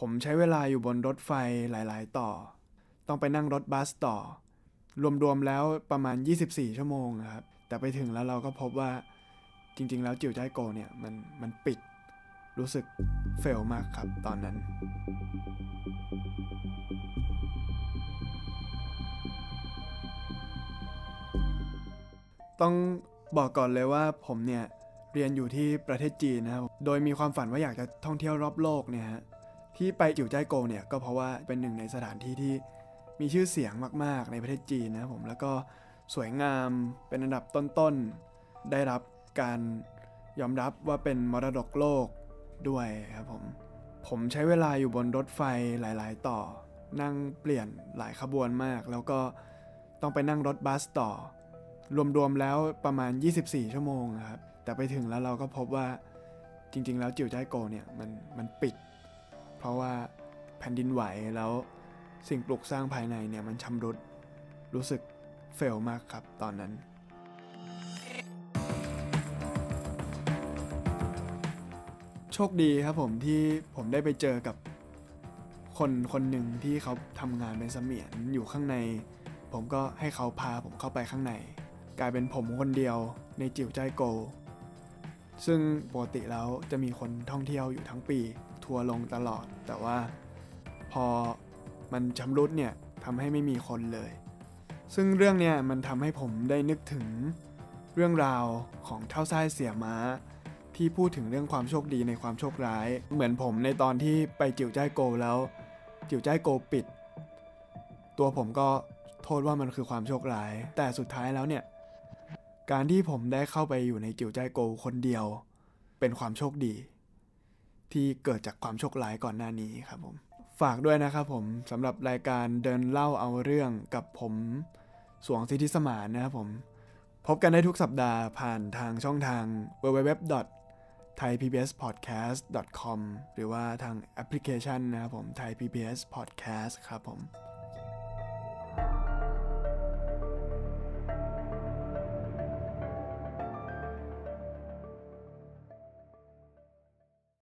ผมใช้เวลาอยู่บนรถไฟหลายๆต่อต้องไปนั่งรถบัสต่อรวมๆแล้วประมาณ24ชั่วโมงครับแต่ไปถึงแล้วเราก็พบว่าจริงๆแล้วจิวใจโกเนี่ยมันปิดรู้สึกเฟลมากครับตอนนั้นต้องบอกก่อนเลยว่าผมเนี่ยเรียนอยู่ที่ประเทศจีนนะครับโดยมีความฝันว่าอยากจะท่องเที่ยวรอบโลกเนี่ยฮะที่ไปจิวใจโกเนี่ยก็เพราะว่าเป็นหนึ่งในสถานที่ที่มีชื่อเสียงมากๆในประเทศจีนนะครับผมแล้วก็สวยงามเป็นอันดับต้นๆได้รับการยอมรับว่าเป็นมรดกโลกด้วยครับผมใช้เวลาอยู่บนรถไฟหลายๆต่อนั่งเปลี่ยนหลายขบวนมากแล้วก็ต้องไปนั่งรถบัสต่อรวมๆแล้วประมาณ24ชั่วโมงครับแต่ไปถึงแล้วเราก็พบว่าจริงๆแล้วจิวใจโกเนี่ยมันปิดเพราะว่าแผ่นดินไหวแล้วสิ่งปลูกสร้างภายในเนี่ยมันชำรุดรู้สึกเฟลมากครับตอนนั้นโชคดีครับผมที่ผมได้ไปเจอกับคนหนึ่งที่เขาทำงานเป็นเสมียนอยู่ข้างในผมก็ให้เขาพาผมเข้าไปข้างในกลายเป็นผมคนเดียวในจิวใจโกซึ่งปกติแล้วจะมีคนท่องเที่ยวอยู่ทั้งปีทัวร์ลงตลอดแต่ว่าพอมันชำรุดเนี่ยทำให้ไม่มีคนเลยซึ่งเรื่องเนี่ยมันทำให้ผมได้นึกถึงเรื่องราวของเท่าไส้เสี่ยม้าที่พูดถึงเรื่องความโชคดีในความโชคร้ายเหมือนผมในตอนที่ไปจิวใจโกแล้วจิวใจโกปิดตัวผมก็โทษว่ามันคือความโชคร้ายแต่สุดท้ายแล้วเนี่ยการที่ผมได้เข้าไปอยู่ในจิวใจโกคนเดียวเป็นความโชคดีที่เกิดจากความโชคร้ายก่อนหน้านี้ครับผมฝากด้วยนะครับผมสำหรับรายการเดินเล่าเอาเรื่องกับผมสวงสิทธิสมานนะครับผมพบกันได้ทุกสัปดาห์ผ่านทางช่องทาง www.thaipbspodcast.com หรือว่าทางแอปพลิเคชันนะครับผม Thai PBS Podcast ครับผม